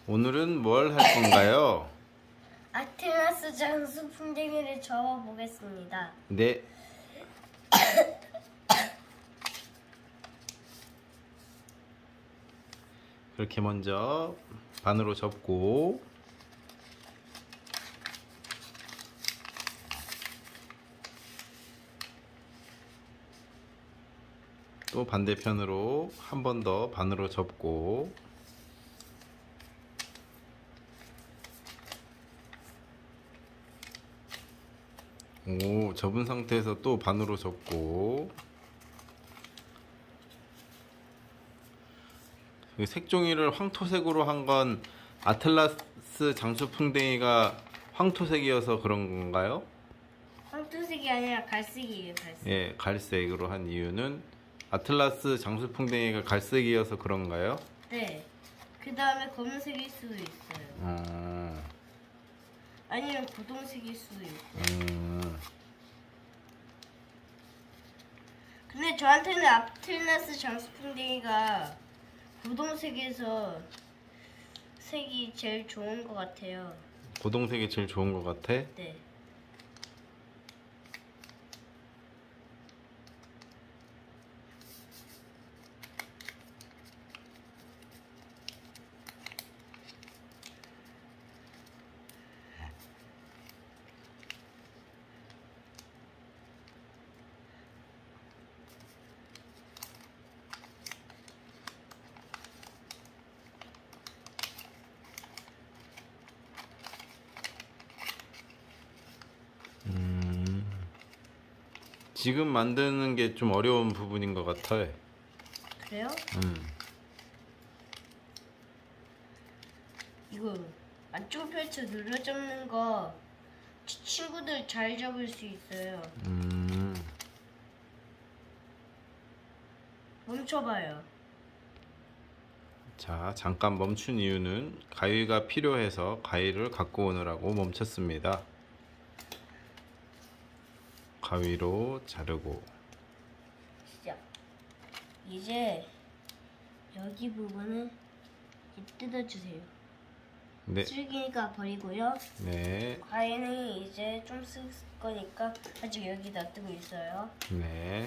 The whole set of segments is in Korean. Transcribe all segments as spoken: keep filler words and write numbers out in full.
오늘은 뭘 할 건가요? 아테나스 장수풍뎅이를 접어보겠습니다. 네. 그렇게 먼저 반으로 접고 또 반대편으로 한 번 더 반으로 접고 오, 접은 상태에서 또 반으로 접고 색종이를 황토색으로 한 건 아틀라스 장수풍뎅이가 황토색이어서 그런 건가요? 황토색이 아니라 갈색이에요, 갈색. 예, 갈색으로 한 이유는 아틀라스 장수풍뎅이가 갈색이어서 그런가요? 네. 그 다음에 검은색일 수도 있어요. 어... 아니면 고동색일 수도 있고. 음... 근데 저한테는 아틀라스 장수풍뎅이가 고동색에서 색이 제일 좋은 것 같아요. 고동색이 제일 좋은 것 같아? 네. 음... 지금 만드는 게 좀 어려운 부분인 것 같아. 그래요? 음. 이거 안쪽 펼쳐 눌러 접는 거 치- 친구들 잘 접을 수 있어요. 음... 멈춰봐요. 자, 잠깐 멈춘 이유는 가위가 필요해서 가위를 갖고 오느라고 멈췄습니다. 가위로 자르고 시작. 이제 여기 부분을 뜯어주세요. 네, 쓰레기니까 버리고요. 네, 과일은 이제 좀 쓸 거니까 아직 여기 놔두고 있어요. 네.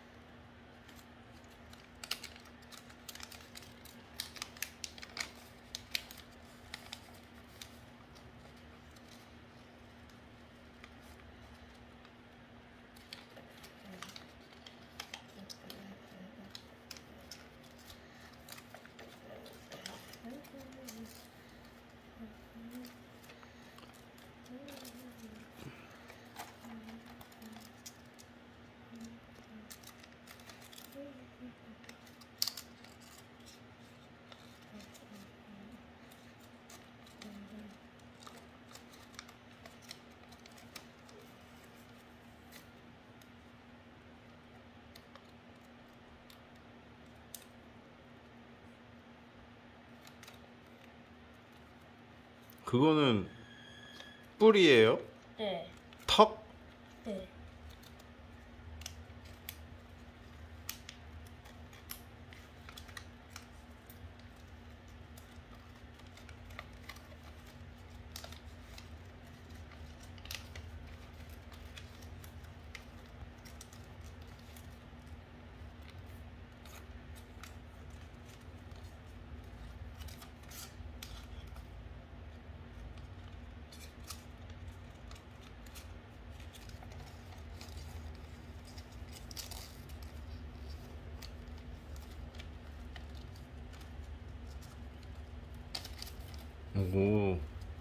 그거는 뿔이에요? 네. 턱? 네. 오.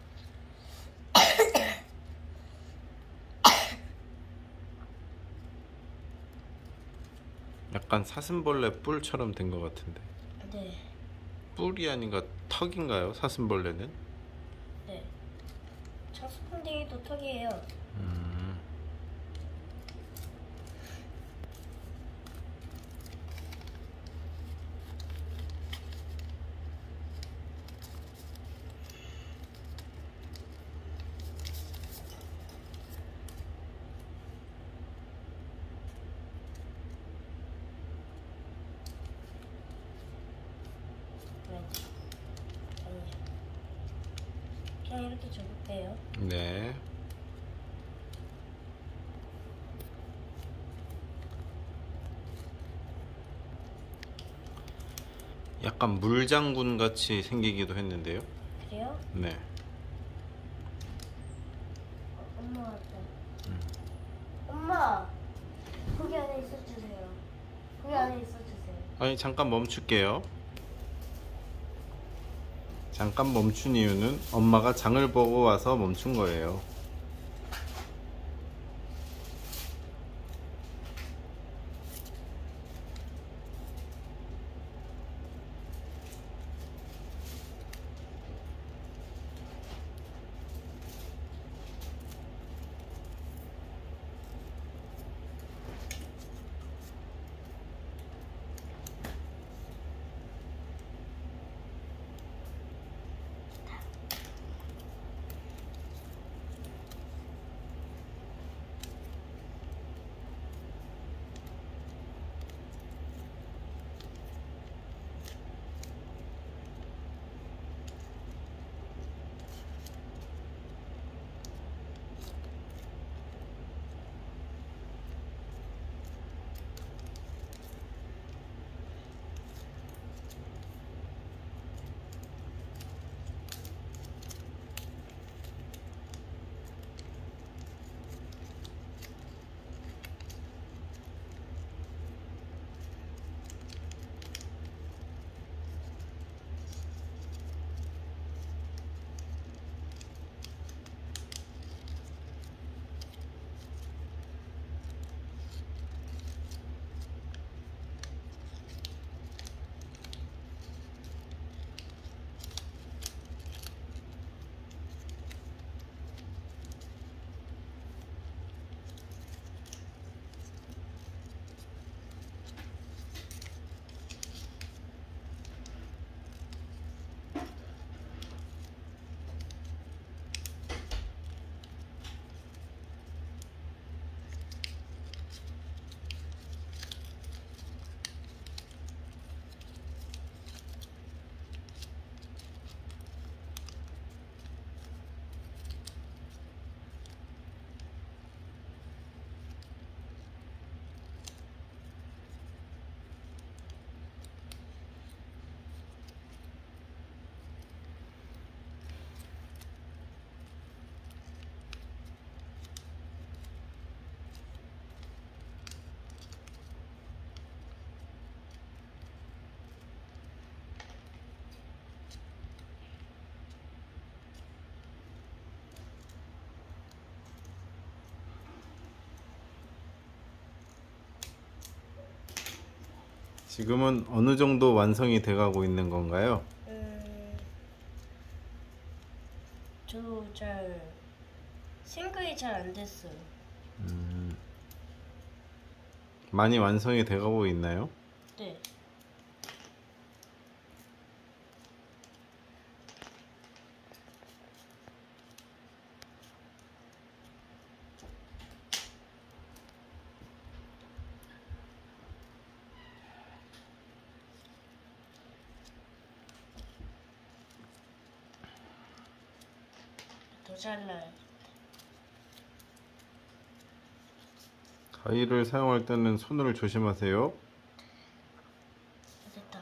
약간 사슴벌레 뿔처럼 된 것 같은데. 네. 뿔이 아닌가 턱인가요? 사슴벌레는? 네. 장수풍뎅이도 턱이에요. 음. 네. 아니. 그냥 이렇게 접을게요. 네. 약간 물장군 같이 생기기도 했는데요. 그래요? 네. 어, 엄마 왔다. 엄마, 거기 안에 있어주세요. 거기 안에 있어주세요. 아니, 잠깐 멈출게요. 잠깐 멈춘 이유는 엄마가 장을 보고 와서 멈춘 거예요. 지금은 어느 정도 완성이 돼가고 있는 건가요? 음, 저도 잘 생각이 잘 안 됐어요. 음, 많이 완성이 돼가고 있나요? 네. 더 잘라요. 가위를 사용할 때는 손을 조심하세요. 됐다.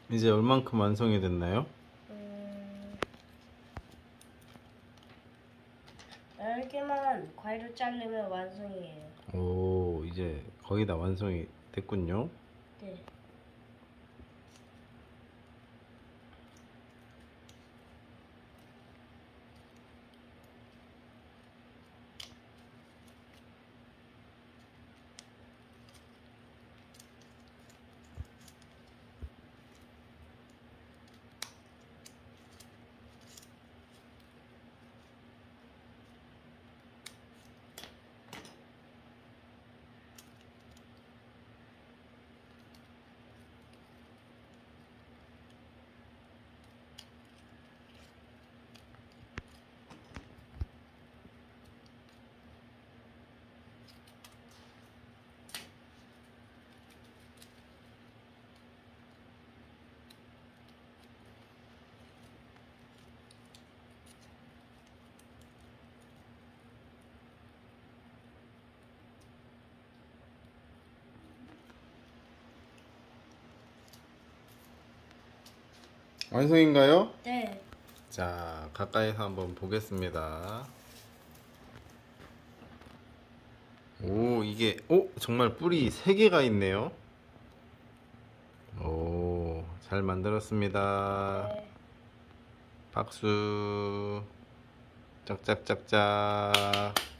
이제 얼만큼 완성이 됐나요? 음, 이렇게만 가위로 자르면 완성이에요. 오, 이제 거의 다 완성이 됐군요. 네. 완성인가요? 네. 자, 가까이서 한번 보겠습니다. 오, 이게, 오, 정말 뿔이 세 개가 있네요. 오, 잘 만들었습니다. 네. 박수. 짝짝짝짝.